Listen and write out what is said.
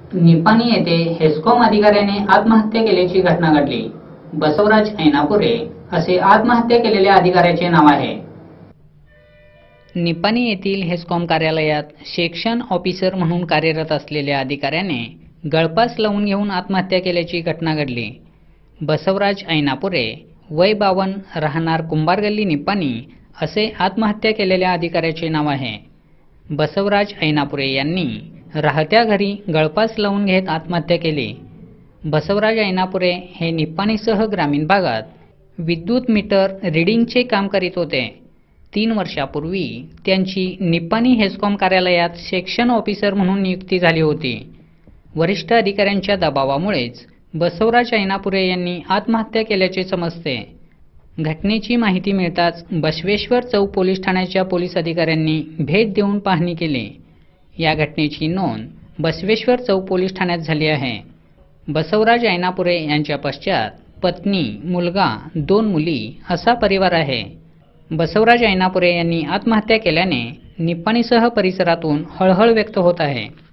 निपाणी येथे हेस्कॉम अधिकाऱ्याने आत्महत्या केल्याची घटना घडली। बसवराज ऐनापुरे असे आत्महत्या केलेल्या अधिकाऱ्याचे नाव आहे। निपाणी येथील हेस्कॉम कार्यालयात सेक्शन ऑफिसर म्हणून कार्यरत असलेल्या अधिकाऱ्याने गळफास लावून घेऊन आत्महत्या केल्याची घटना घडली। बसवराज ऐनापुरे वय 52 राहणार कुंभारगल्ली निपाणी असे आत्महत्या केलेल्या अधिकाऱ्याचे नाव आहे। बसवराज ऐनापुरे यांनी राहत्या घरी गळफास लावून घेत आत्महत्या केली। बसवराज ऐनापुरे हे निपाणीसह ग्रामीण भागात विद्युत मीटर रीडिंगचे काम करीत होते। 3 वर्षापूर्वी त्यांची निपाणी हेस्कॉम कार्यालयात सेक्शन ऑफिसर म्हणून नियुक्ती झाली होती। वरिष्ठ अधिकाऱ्यांच्या दबावामुळेच बसवराज ऐनापुरे यांनी आत्महत्या केल्याचे समजते। घटनेची माहिती मिळताच बसवेश्वर चौक पोलीस ठाण्याच्या पोलीस अधिकाऱ्यांनी भेट देऊन पाहणी केली। या घटनेची नोंद बसवेश्वर चौक पोलीस ठाण्यात झाली आहे। बसवराज ऐनापुरे यांच्या पश्चात पत्नी, मुलगा, 2 मुली असा परिवार आहे। बसवराज ऐनापुरे यांनी आत्महत्या केल्याने निपाणीसह परिसरातून हळहळ व्यक्त होत आहे।